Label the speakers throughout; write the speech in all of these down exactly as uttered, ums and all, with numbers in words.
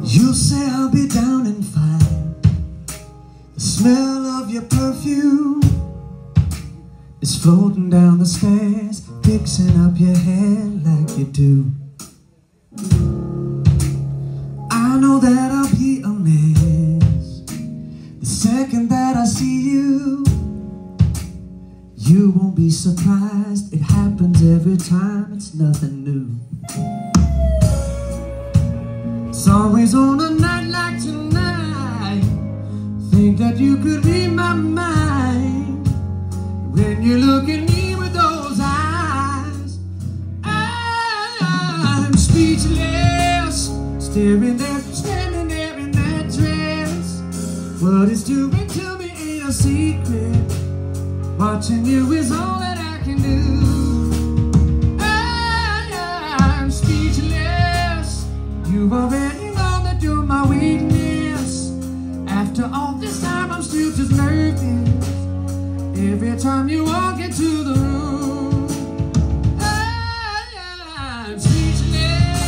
Speaker 1: You say I'll be down and fine. The smell of your perfume is floating down the stairs, fixing up your hair like you do. I know that I'll be a mess the second that I see you. You won't be surprised, it happens every time, it's nothing new. It's always on a night like tonight. Think that you could read my mind when you look at me with those eyes. I'm speechless, staring there, standing there in that dress. What it's doing to me ain't a secret. Watching you is all that I can do. I'm speechless. You already know that you're my weakness. After all this time I'm still just nervous every time you walk into the room. I'm speechless.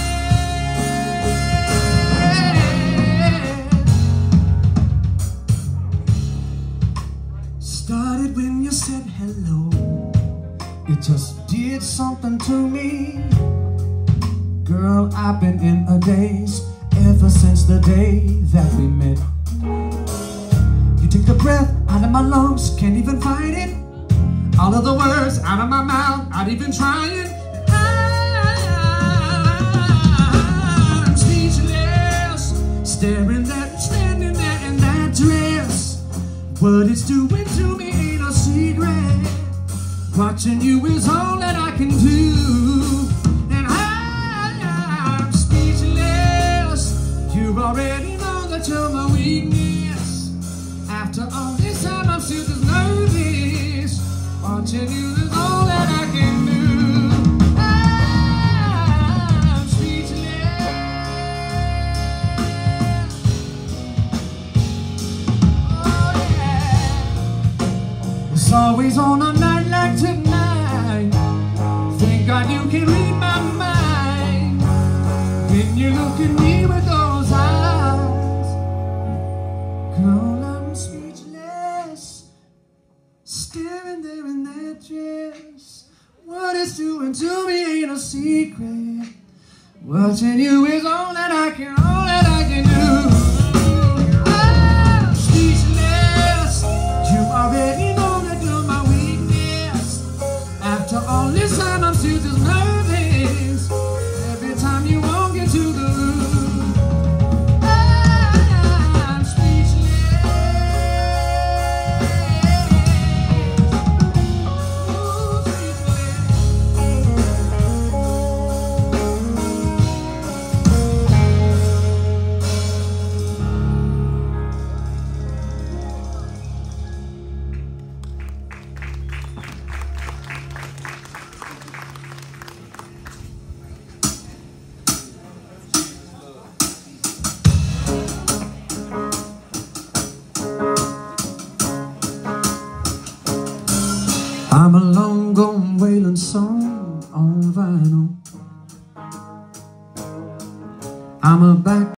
Speaker 1: Started when you said hello. It just did something to me. Girl, I've been in a daze ever since the day that we met. You took the breath out of my lungs, can't even find it. All of the words out of my mouth, not even trying. I'm speechless, staring there, standing there in that dress. What it's doing to me ain't a secret. Watching you is all that I can do. And I'm speechless. You already know that you're my weakness. After all this time I'm still just nervous. Watching you is all that I can do. I'm speechless. Oh yeah. It's always on a night like tonight. Thank God you can read my mind when you look at me with those eyes. Girl, I'm speechless, staring there in that dress. What it's doing to me ain't a secret. Watching you is all that I can, all that I can do. I'm speechless. You already know that you're my weakness. After all this time I'm still just nervous every time you walk into the room. I'm speechless. Ooh, I'm a long gone wailing song on vinyl. I'm a back